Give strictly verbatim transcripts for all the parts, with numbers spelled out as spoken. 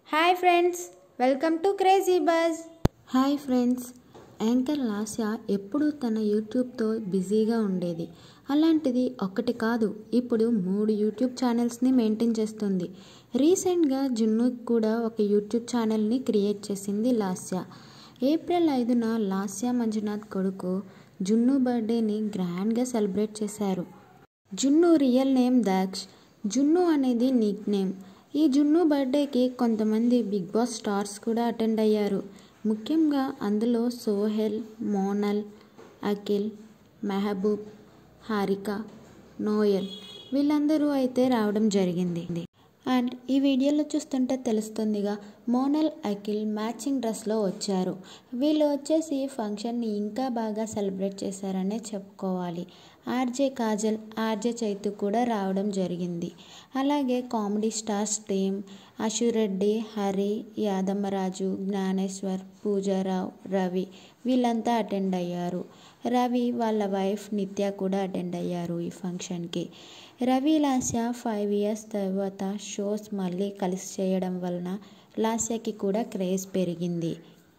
Hi friends, welcome to crazy buzz. Hi friends, anchor Lasya ఎప్పుడూ తన యూట్యూబ్తో బిజీగా ఉండేది. అలాంటిది ఒక్కటి కాదు, ఇప్పుడు మూడు యూట్యూబ్ ఛానల్స్ని మెయింటైన్ చేస్తుంది. రీసెంట్గా జున్ను కూడా ఒక యూట్యూబ్ ఛానల్ని క్రియేట్ చేసింది లాస్య. ఏప్రిల్ ఐదున లాస్య మంజునాథ్ కొడుకు జున్ను బర్త్డేని గ్రాండ్గా సెలబ్రేట్ చేశారు. జున్ను రియల్ నేమ్ దక్ష్. జున్ను అనేది నిక్ నేమ్. ఈ జున్ను బర్త్డేకి కొంతమంది బిగ్ బాస్ స్టార్స్ కూడా అటెండ్ అయ్యారు. ముఖ్యంగా అందులో సోహెల్, మోనల్, అఖిల్, మెహబూబ్, హారిక, నోయల్ వీళ్ళందరూ అయితే రావడం జరిగింది. అండ్ ఈ వీడియోలో చూస్తుంటే తెలుస్తుందిగా, మోనల్, అఖిల్ మ్యాచింగ్ డ్రెస్లో వచ్చారు. వీళ్ళు వచ్చేసి ఫంక్షన్ని ఇంకా బాగా సెలబ్రేట్ చేశారనే చెప్పుకోవాలి. ఆర్జే కాజల్, ఆర్జే చైతు కూడా రావడం జరిగింది. అలాగే comedy stars team Ashu Reddy, Hari, Yadamma Raju, Gnaneshwar, Pooja Rao, Ravi వీళ్ళంతా అటెండ్ అయ్యారు. రవి వాళ్ళ వైఫ్ నిత్య కూడా అటెండ్ అయ్యారు ఈ ఫంక్షన్కి. రవి లాస్య ఫైవ్ ఇయర్స్ తర్వాత షోస్ మళ్ళీ కలిసి చేయడం వలన లాస్యకి కూడా క్రేజ్ పెరిగింది.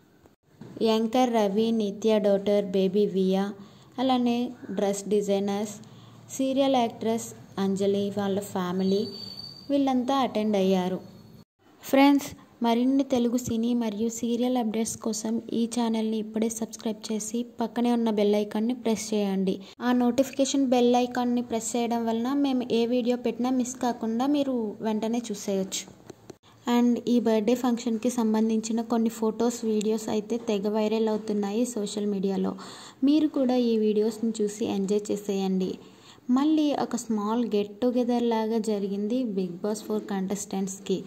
Anchor Ravi, Nitya daughter baby Viya, అలానే dress designers, serial actress Anjali వాళ్ళ ఫ్యామిలీ వీళ్ళంతా అటెండ్ అయ్యారు. ఫ్రెండ్స్, మరిన్ని తెలుగు సినీ మరియు సీరియల్ అప్డేట్స్ కోసం ఈ ఛానల్ని ఇప్పుడే సబ్స్క్రైబ్ చేసి పక్కనే ఉన్న బెల్ ఐకాన్ని ప్రెస్ చేయండి. ఆ నోటిఫికేషన్ బెల్ ఐకాన్ని ప్రెస్ చేయడం వలన మేము ఏ వీడియో పెట్టినా మిస్ కాకుండా మీరు వెంటనే చూసేయచ్చు. అండ్ ఈ బర్త్డే ఫంక్షన్కి సంబంధించిన కొన్ని ఫొటోస్, వీడియోస్ అయితే తెగ వైరల్ అవుతున్నాయి సోషల్ మీడియాలో. మీరు కూడా ఈ వీడియోస్ని చూసి ఎంజాయ్ చేసేయండి. మళ్ళీ ఒక స్మాల్ గెట్ టుగెదర్ లాగా జరిగింది బిగ్ బాస్ ఫోర్ కంటెస్టెంట్స్కి.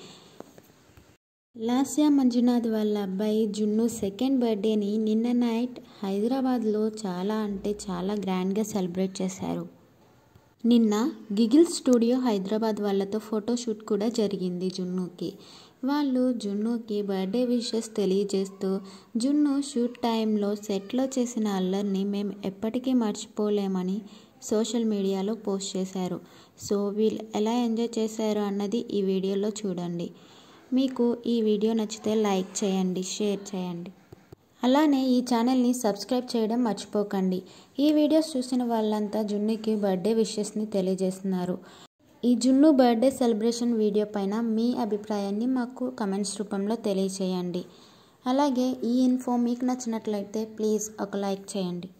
లాస్య మంజునాథ్ వాళ్ళ అబ్బాయి జున్ను సెకండ్ బర్త్డేని నిన్న నైట్ హైదరాబాద్లో చాలా అంటే చాలా గ్రాండ్గా సెలబ్రేట్ చేశారు. నిన్న గిగిల్ స్టూడియో హైదరాబాద్ వాళ్ళతో ఫోటోషూట్ కూడా జరిగింది జున్నుకి. వాళ్ళు జున్నుకి బర్త్డే విషెస్ తెలియజేస్తూ, జున్ను షూట్ టైంలో సెట్లో చేసిన అల్లరిని మేము ఎప్పటికీ మర్చిపోలేమని సోషల్ మీడియాలో పోస్ట్ చేశారు. సో వీళ్ళు ఎలా ఎంజాయ్ చేశారు అన్నది ఈ వీడియోలో చూడండి. మీకు ఈ వీడియో నచ్చితే లైక్ చేయండి, షేర్ చేయండి. అలానే ఈ ఛానల్ని సబ్స్క్రైబ్ చేయడం మర్చిపోకండి. ఈ వీడియోస్ చూసిన వాళ్ళంతా జున్నుకి బర్త్డే విషెస్ని తెలియజేస్తున్నారు. ఈ జున్ను బర్త్డే సెలబ్రేషన్ వీడియో పైన మీ అభిప్రాయాన్ని మాకు కమెంట్స్ రూపంలో తెలియచేయండి. అలాగే ఈ ఇన్ఫో మీకు నచ్చినట్లయితే ప్లీజ్ ఒక లైక్ చేయండి.